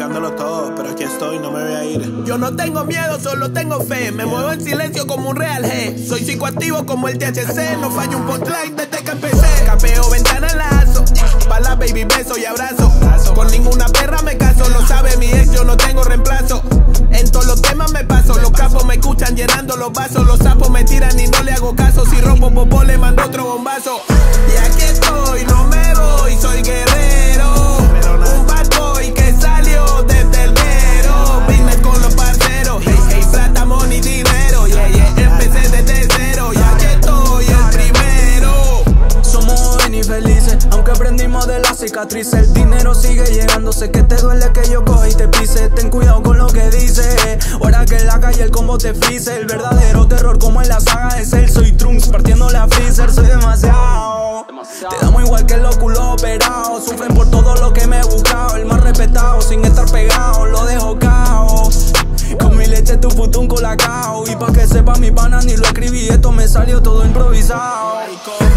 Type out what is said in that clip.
sacrificándolo todo, pero aquí estoy, no me voy a ir. Yo no tengo miedo, solo tengo fe. Me muevo en silencio como un real G. Soy psicoactivo como el THC. No fallo un punchline desde que empecé. Capeo, ventana, lazo. Pa' la baby, beso y abrazo. Con ninguna perra me caso. Lo sabe mi ex, yo no tengo reemplazo. En todos los temas me paso. Los capos me escuchan llenando los vasos. Los sapos me tiran y no le hago caso. Si rompo popó le mando otro bombazo. Y aquí estoy, no me voy, soy guerrero. Un bad boy que salió desde el guero. Business con los parceros. Hey, plata, money, dinero. Empecé desde cero y aquí estoy el primero. Somos jóvenes y felices, aunque aprendimos de la cicatriz. El dinero sigue llegando, sé que te duele que yo coja y te pise. Ten cuidado con lo que dices, ahora que en la calle el combo te frise. El verdadero terror como en la saga de Cell. Soy Trunks partiendo la Freezer, soy demasiado. Te damos igual que los culos operados. Sufren por todo lo que me he buscado. El más respetado sin estar pegado, lo dejo cao. Con mi leche tu futún colacao. Y pa' que sepa mi pana ni lo escribí, esto me salió todo improvisado.